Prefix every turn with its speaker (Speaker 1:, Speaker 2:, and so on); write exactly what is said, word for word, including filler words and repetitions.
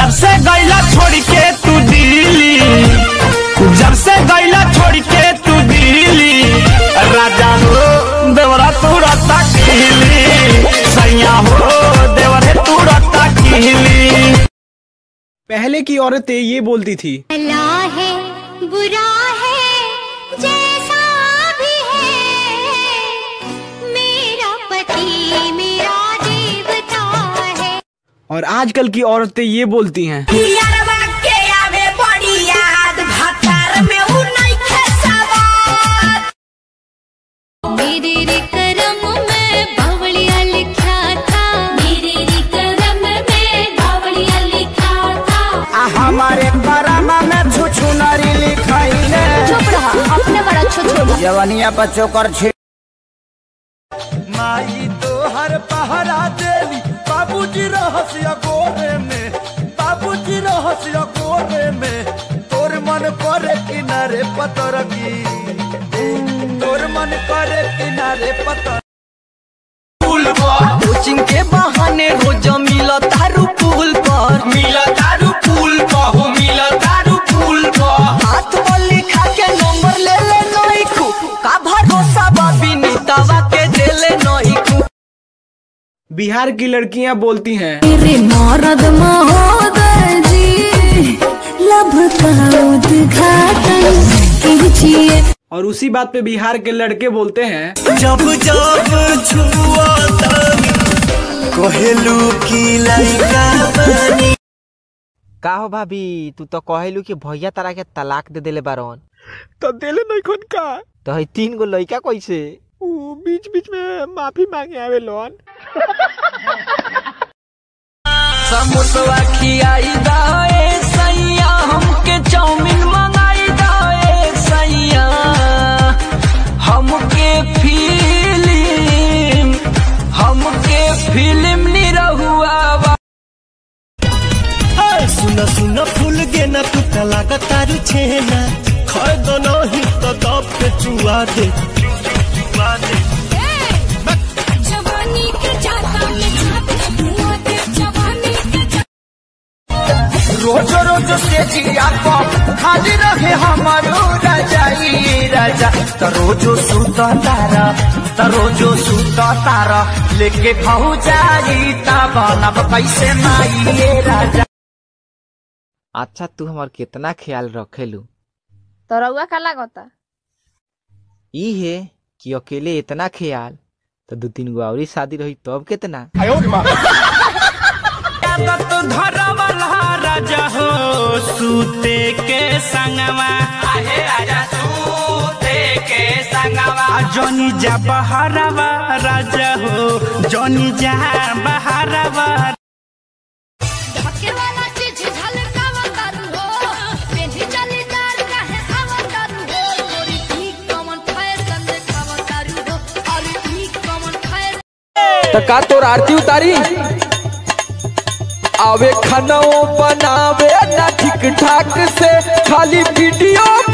Speaker 1: जब से गैला छोड़ के तू दिल्ली, जब से गैला छोड़ के तू दिल्ली, राजा हो देवरा तू रता किली, सैया हो देवरे तू रता किली।
Speaker 2: पहले की औरतें ये बोलती थी,
Speaker 3: भला है बुरा है जैसा भी है, मेरा पति मेरा देवता है।
Speaker 2: और आजकल की औरतें ये बोलती हैं,
Speaker 3: मेरे रे करम में बावड़िया लिखा था, मेरे रे करम में बावड़िया लिखा था।
Speaker 1: हमारे करम में छुछु नारी लिखाइले,
Speaker 3: चुप रहा, अपने बड़ा छुछु
Speaker 1: जवानिया बच्चों कर छे।
Speaker 4: माई तो हर पहरा देवी, बाबूजी रहस्य गोरे में, बाबूजी रहस्य गोरे में, तोर मन करे किनारे पतर की, तोर मन करे किनारे पतर।
Speaker 5: कोचिंग के बहाने रोज मिला तारू पुल पर,
Speaker 1: मिला तारू पुल पर, हो मिला तारू पुल पर।
Speaker 5: हाथ वाली खा के नंबर ले ले नहीं खू, का भरोसा बाबी नीतावा के दे ले नहीं खू।
Speaker 2: बिहार की लड़कियां बोलती हैं,
Speaker 3: मेरे नारद महोदय जी लभ का उद्घाटन कीजिए।
Speaker 2: और उसी बात पे बिहार के लड़के बोलते हैं,
Speaker 4: जब जब छुआ तब कोहेलू की लड़का बनी।
Speaker 6: का हो भाभी, तू तो कहेलू कि भैया तारा के तलाक दे देले बारन,
Speaker 2: तो देले नहीं खुद का,
Speaker 6: तो है तीन गो लड़का कैसे?
Speaker 2: वो बीच बीच में माफी मांगे आवे लोन।
Speaker 5: समोसा खियाई दाए सैया, हमके चाउमीन मंगाई दाए सैया, हमके फिल्म हमके फिल्म नी रहुआ।
Speaker 4: सुना सुना फूल गे ना तू तलाक तारू छेना, खाए दो नहीं तो दब पे चुआ दे, चुआ दे।
Speaker 3: जवानी के जाता में छाप धुआं दे, जवानी के
Speaker 1: रोज रोज से जिया को खाली रहे हमारो रजाई राजा, तो रोजो सुता तारा, तो रोजो सुता तारा, लेके भाऊ जाई तब लब कैसे माई ये राजा।
Speaker 6: अच्छा तू हमार कितना ख्याल रखेलू।
Speaker 7: तो रउआ का लागता?
Speaker 6: ई है कि अकेले इतना ख्याल, तो दो तीन गो और शादी रही तब कितना।
Speaker 1: राजा हो सूते के संगवा, आहे राजा सूते के संगवा, जोनी जा बहारवा राजा हो, जोनी जा बहारवा।
Speaker 3: धक्के वाला चीज झलकावा तारू हो, पेढ़ी जलीदार काहे आवा तारू हो, गोरी ई कॉमन फैशन देखावा तारू हो, अरे ई कॉमन फैशन।
Speaker 5: तो का तोर आरती उतारी आवे खाना बनावे ना ठीक ठाक से, खाली वीडियो